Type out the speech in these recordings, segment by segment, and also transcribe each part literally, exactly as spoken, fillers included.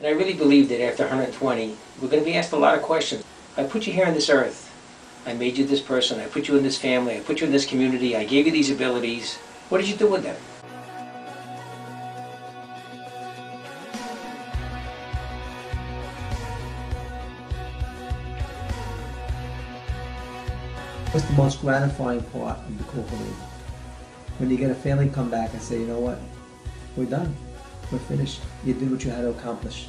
And I really believe that after one hundred twenty, we're going to be asked a lot of questions. I put you here on this earth. I made you this person. I put you in this family. I put you in this community. I gave you these abilities. What did you do with them? What's the most gratifying part of the Bikuch HaLevin? When you get a family come back and say, you know what, we're done, we're finished. You did what you had to accomplish.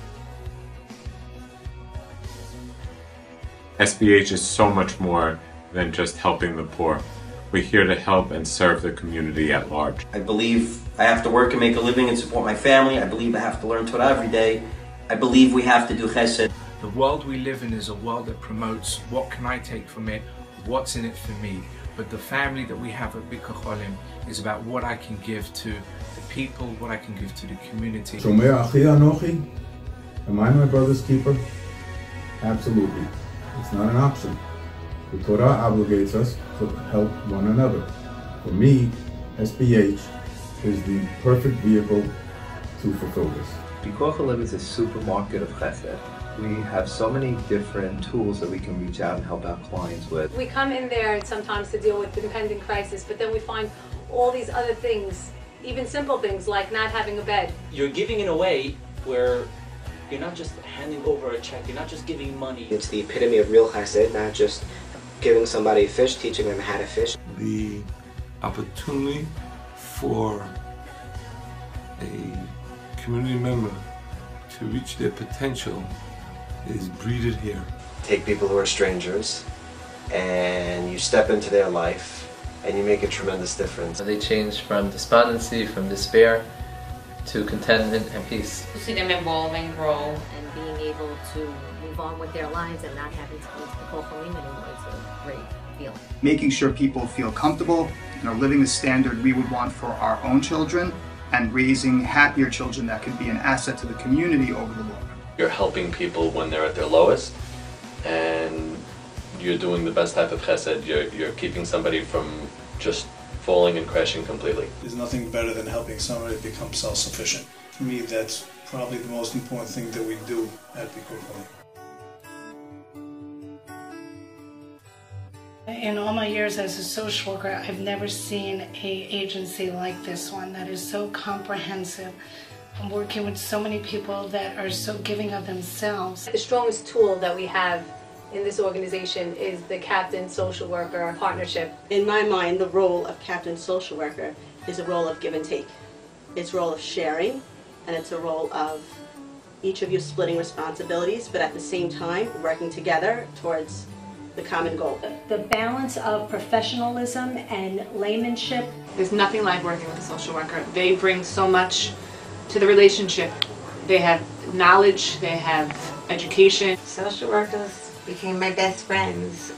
S B H is so much more than just helping the poor. We're here to help and serve the community at large. I believe I have to work and make a living and support my family. I believe I have to learn Torah every day. I believe we have to do chesed. The world we live in is a world that promotes what can I take from it, what's in it for me. But the family that we have at Bikuch HaLevin is about what I can give to the people, what I can give to the community. Shomer Achi Anochi? Am I my brother's keeper? Absolutely. It's not an option. The Torah obligates us to help one another. For me, S B H is the perfect vehicle to fulfill this. Bikuch HaLevin is a supermarket of chesed. We have so many different tools that we can reach out and help our clients with. We come in there sometimes to deal with the dependent crisis, but then we find all these other things, even simple things like not having a bed. You're giving in a way where you're not just handing over a check, you're not just giving money. It's the epitome of real chesed, not just giving somebody a fish, teaching them how to fish. The opportunity for a community member to reach their potential is breeded here. Take people who are strangers and you step into their life and you make a tremendous difference. They change from despondency, from despair, to contentment and peace. To see them evolve and grow and being able to move on with their lives and not having to go to the Bikuch HaLevin anymore is a great feeling. Making sure people feel comfortable and are living the standard we would want for our own children and raising happier children that could be an asset to the community over the long run. You're helping people when they're at their lowest, and you're doing the best type of chesed. You're, you're keeping somebody from just falling and crashing completely. There's nothing better than helping somebody become self-sufficient. For me, that's probably the most important thing that we do at Bikuch HaLevin. In all my years as a social worker, I've never seen an agency like this one that is so comprehensive. I'm working with so many people that are so giving of themselves. The strongest tool that we have in this organization is the Captain Social Worker Partnership. In my mind, the role of Captain Social Worker is a role of give and take. It's a role of sharing, and it's a role of each of you splitting responsibilities, but at the same time working together towards the common goal. The balance of professionalism and laymanship. There's nothing like working with a social worker. They bring so much to the relationship. They have knowledge, they have education. Social workers became my best friends.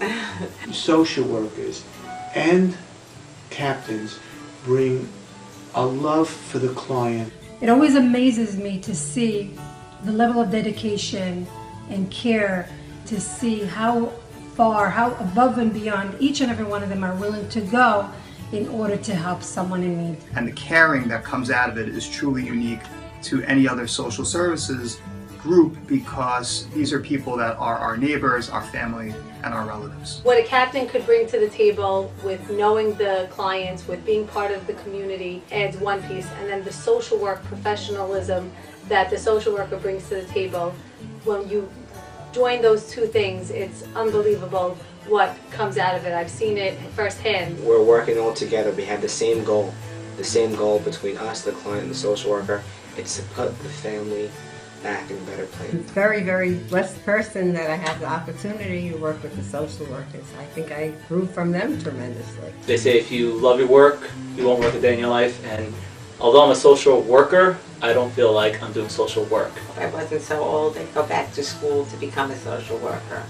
Social workers and captains bring a love for the client. It always amazes me to see the level of dedication and care, to see how far, how above and beyond each and every one of them are willing to go in order to help someone in need. And the caring that comes out of it is truly unique to any other social services group, because these are people that are our neighbors, our family, and our relatives. What a captain could bring to the table with knowing the clients, with being part of the community, adds one piece, and then the social work professionalism that the social worker brings to the table. When you join those two things, it's unbelievable what comes out of it. I've seen it firsthand. We're working all together. We have the same goal. The same goal between us, the client, and the social worker. It's to put the family back in a better place. I'm a very, very blessed person that I have the opportunity to work with the social workers. I think I grew from them tremendously. They say if you love your work, you won't work a day in your life. And although I'm a social worker, I don't feel like I'm doing social work. If I wasn't so old, I'd go back to school to become a social worker.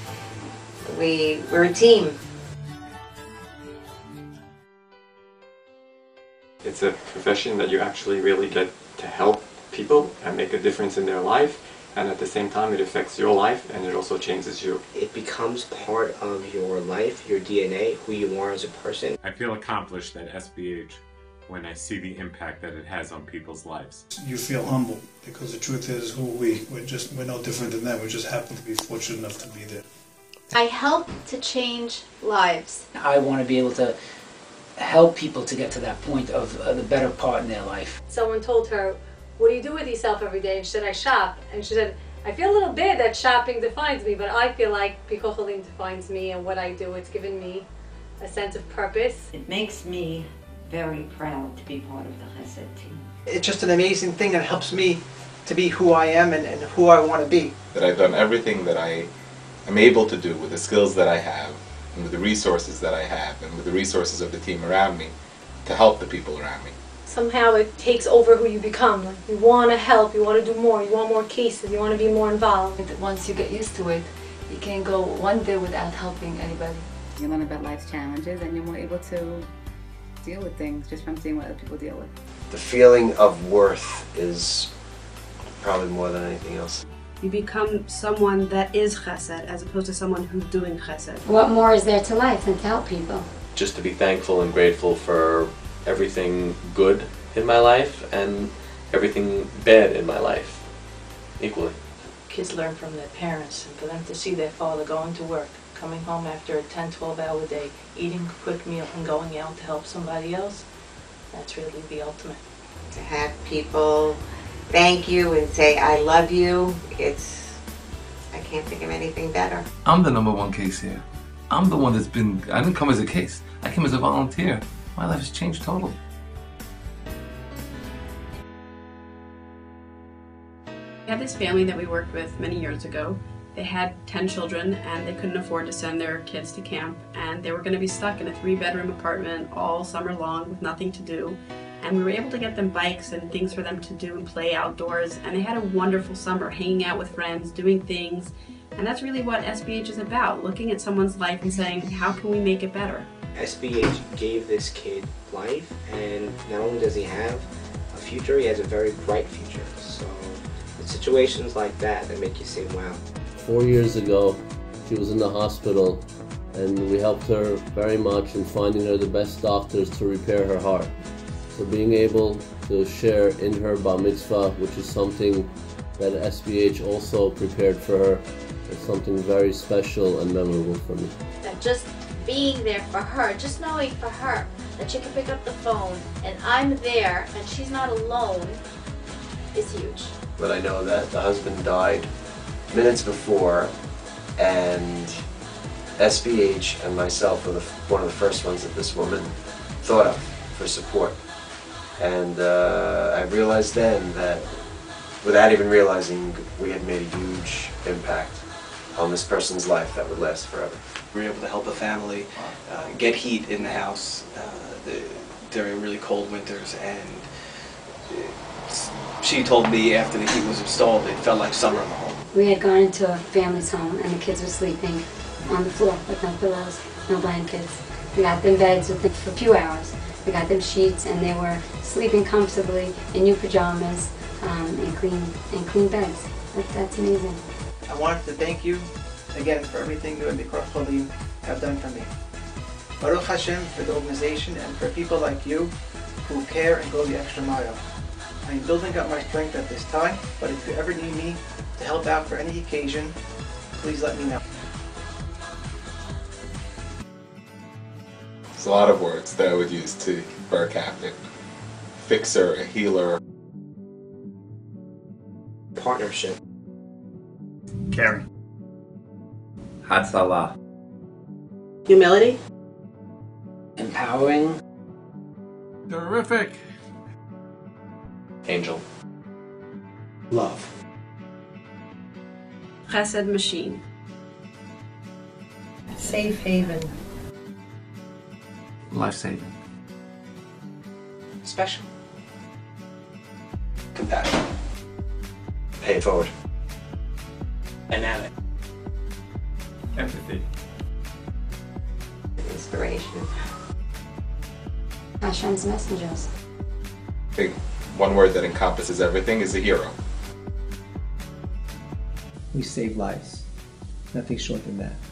We, we're a team. It's a profession that you actually really get to help people and make a difference in their life, and at the same time it affects your life and it also changes you. It becomes part of your life, your D N A, who you are as a person. I feel accomplished at S B H when I see the impact that it has on people's lives. You feel humble because the truth is, who are we? We're just we're no different than them. We just happen to be fortunate enough to be there. I help to change lives. I want to be able to help people to get to that point of uh, the better part in their life. Someone told her, "What do you do with yourself every day?" And she said, "I shop." And she said, "I feel a little bit that shopping defines me, but I feel like Bikuch Olim defines me and what I do. It's given me a sense of purpose." It makes me very proud to be part of the Chesed team. It's just an amazing thing that helps me to be who I am and, and who I want to be. That I've done everything that I am able to do with the skills that I have and with the resources that I have and with the resources of the team around me to help the people around me. Somehow it takes over who you become. Like, you want to help, you want to do more, you want more cases, you want to be more involved. Once you get used to it, you can't go one day without helping anybody. You learn about life's challenges and you're more able to deal with things just from seeing what other people deal with. The feeling of worth is probably more than anything else. You become someone that is chesed as opposed to someone who's doing chesed. What more is there to life than to help people? Just to be thankful and grateful for everything good in my life and everything bad in my life, equally. Kids learn from their parents, and for them to see their father going to work, coming home after a ten, twelve hour day, eating a quick meal and going out to help somebody else, that's really the ultimate. To have people thank you and say, "I love you," it's, I can't think of anything better. I'm the number one case here. I'm the one that's been, I didn't come as a case. I came as a volunteer. My life has changed totally. We had this family that we worked with many years ago. They had ten children and they couldn't afford to send their kids to camp, and they were going to be stuck in a three-bedroom apartment all summer long with nothing to do. And we were able to get them bikes and things for them to do and play outdoors, and they had a wonderful summer hanging out with friends, doing things. And that's really what S B H is about, looking at someone's life and saying, how can we make it better? S B H gave this kid life, and not only does he have a future, he has a very bright future. So it's situations like that that make you say, wow. Four years ago, she was in the hospital, and we helped her very much in finding her the best doctors to repair her heart. So being able to share in her bar mitzvah, which is something that S B H also prepared for her, is something very special and memorable for me. That just being there for her, just knowing for her that she can pick up the phone and I'm there and she's not alone is huge. But I know that the husband died minutes before, and S B H and myself were the, one of the first ones that this woman thought of for support. And uh, I realized then that, without even realizing, we had made a huge impact on this person's life that would last forever. We were able to help a family uh, get heat in the house uh, the, during really cold winters, and she told me after the heat was installed, it felt like summer in the home. We had gone into a family's home and the kids were sleeping on the floor with no pillows, no blankets. We got them beds with them for a few hours. We got them sheets, and they were sleeping comfortably in new pajamas um, and clean and clean beds. That, that's amazing. I wanted to thank you again for everything you and Bikuch Olim have done for me. Baruch Hashem for the organization and for people like you who care and go the extra mile. I am building up my strength at this time, but if you ever need me to help out for any occasion, please let me know. There's a lot of words that I would use to for a captain. Fixer, a healer. Partnership. Caring. Hatzalah. Humility. Empowering. Terrific. Angel. Love. Chesed machine. Safe haven. Life-saving. Special. Compassion. Pay it forward. Dynamic. Empathy. Inspiration. Hashem's messengers. I think one word that encompasses everything is a hero. We save lives. Nothing short than that.